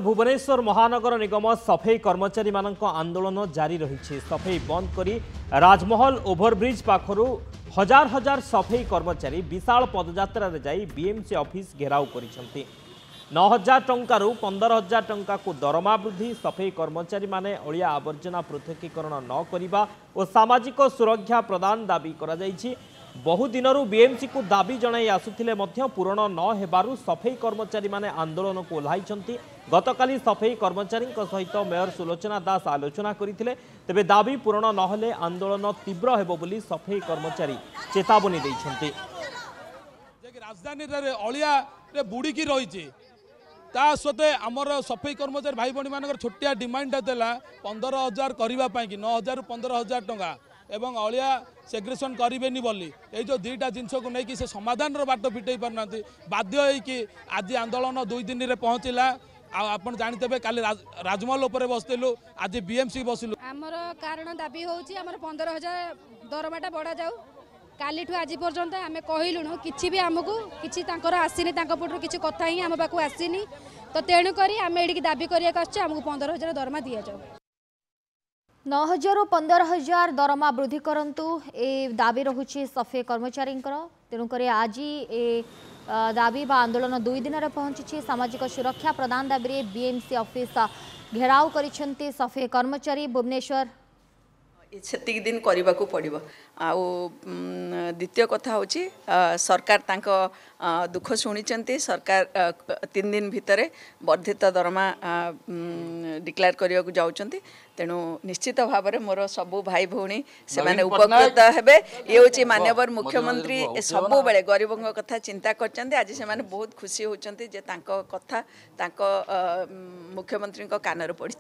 भुवनेश्वर महानगर निगम सफाई कर्मचारी मानक आंदोलन जारी रही। सफाई बंद करी राजमहल ओभरब्रिज पाखरु हजार हजार सफाई कर्मचारी विशाल पदयात्रा जाई बीएमसी ऑफिस घेराव करिसेंती। 9,000 टंकारु 15,000 टंका को दरमा वृद्धि, सफाई कर्मचारी माने अलिया आवर्जना पृथकीकरण न करिबा और सामाजिक सुरक्षा प्रदान दाबी करा जायछि। बहु दिनरू बीएमसी को दाबी जणाई आसुथिले मध्य पूरण न हेबारु सफाई कर्मचारी माने आंदोलन को ओह्लाइछंती। गतकाली सफाई कर्मचारी सहित मेयर सुलोचना दास आलोचना करथिले, तेबे दाबी पूरण नहले आंदोलन तीव्र हेबो बोली सफाई कर्मचारी चेतावनी दैछंती। राजधानी रे अलिया रे बुड़ीकी रहिछि ता सते आमर सफाई कर्मचारी भाई भणी मानकर छोटिया डिमांड देला 15,000 करबा पई कि 9,000 रु 15,000 टंका एवं अलिया सेग्रेसन करेनि बोली ये जो दुईटा जिनस को लेकिन से समाधान बाट फिटई पारना बाध्य होगी आज आंदोलन 2 दिन में पहुँचला। आप जानते काली राजमहल उपर बसलु आज बीएमसी बसलु आमर कारण दाबी होची आमर 15,000 दरमाटा बढ़ा जाऊ। काली ठू आज पर्यंत आम कहलुणु कि भी आमको किसी आसनी पटू किसी कथा ही आम पाक आसनी, तो तेणुक आम ये दाबी करमको 15,000 दरमा दि जाऊ। 9,000 ରୁ 15,000 दरमा वृद्धि करंतु ए दाबी रहुछि सफाई कर्मचारी तेणुक आज ए दाबी बा आंदोलन 2 दिन में पहुंची। सामाजिक सुरक्षा प्रदान दाबी बीएमसी ऑफिस घेराव करिसेंती सफाई कर्मचारी। भुवनेश्वर सेतिक दिन करने को पड़ो। द्वितीय कथा हूँ सरकार तांको दुख शुणी सरकार 3 दिन भितर वर्धित दरमा डिक्लेयर करने को जाऊँच। तेणु निश्चित भाव में मोर सबू भाई भौणी से उपकृत हेबे। ये हूँ माननीय मुख्यमंत्री सबु बेले गरीबों कथा चिंता करछन्ते। आज से बहुत खुशी होचन्ते जे तांको कथा तांको मुख्यमंत्री कानर पड़ी।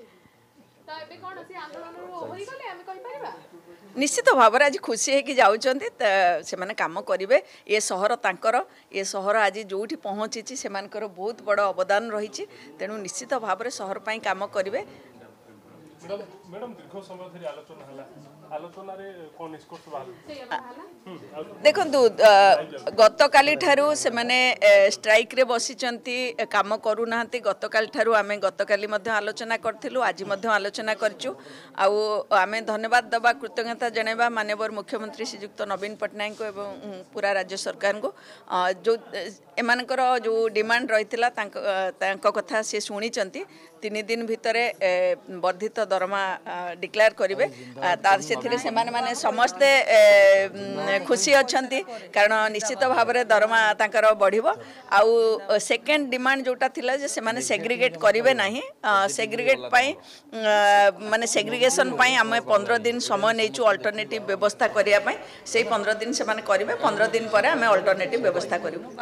निश्चित भाव में आज खुशी है कि जाऊँच से काम करेंगे। ये सहर तांकर ये सहर आज जो पहुँची से बहुत बड़ अवदान रही। तेणु निश्चित भाव में सहर पर काम करेंगे। देखु गतकाली ठारू से माने स्ट्राइक रे बसिचंती काम करूना। गतकाली ठारू आमे गतकाली मध्य आलोचना करथिलु, आज मध्य आलोचना करचु। आमे धन्यवाद दबा कृतज्ञता जणाइबा माननीय मुख्यमंत्री श्रीयुक्त नवीन पट्टनायक को एवं पूरा राज्य सरकार को जो एमानकर जो डिमांड रहितला तांको कथा से शुणिचंती। 3 दिन भितर वर्धित दरमा डिक्लेयर करेंगे। तार से माने समस्ते खुशी अच्छी कारण निश्चित भाव में दरमा तांकर बढ़िबो। आउ सेकेंड डिमांड जोटा थिला जे से माने सेग्रीगेट करेंगे ना, सेग्रीगेट पाई माने सेग्रीगेशन पाई आम 15 दिन समय नहींचु अल्टरनेटिव व्यवस्था करने से 15 दिन से माने करेंगे। 15 दिन पर आम अल्टरनेटिव व्यवस्था करूँ।